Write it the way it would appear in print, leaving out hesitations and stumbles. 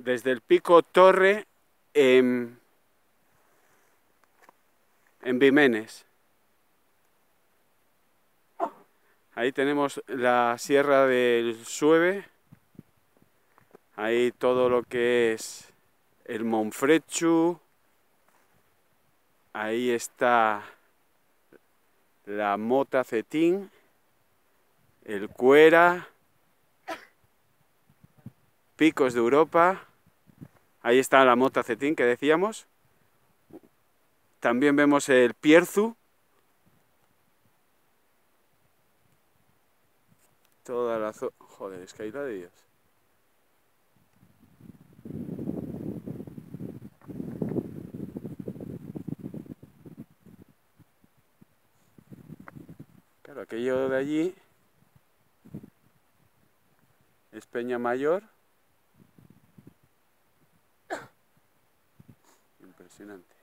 desde el pico Torre en Vimenes. Ahí tenemos la Sierra del Sueve, ahí todo lo que es el Monfrechu, ahí está la Mota Cetín, el Cuera, Picos de Europa, ahí está la Mota Cetín que decíamos. También vemos el Pierzu, toda la zona. Joder, es que hay la de Dios. Claro, aquello de allí es Peña Mayor. Impresionante.